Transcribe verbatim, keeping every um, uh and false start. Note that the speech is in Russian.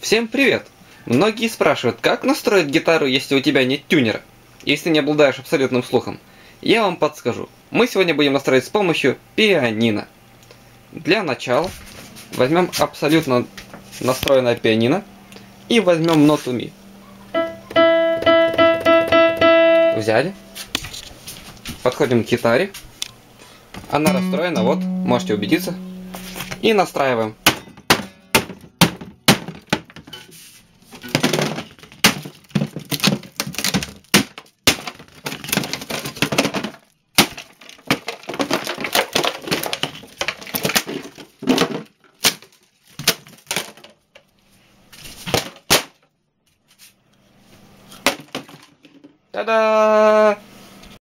Всем привет! Многие спрашивают, как настроить гитару, если у тебя нет тюнера, если не обладаешь абсолютным слухом. Я вам подскажу. Мы сегодня будем настроить с помощью пианино. Для начала возьмем абсолютно настроенное пианино и возьмем ноту ми. Взяли. Подходим к гитаре. Она расстроена, вот, можете убедиться. И настраиваем. Та-да!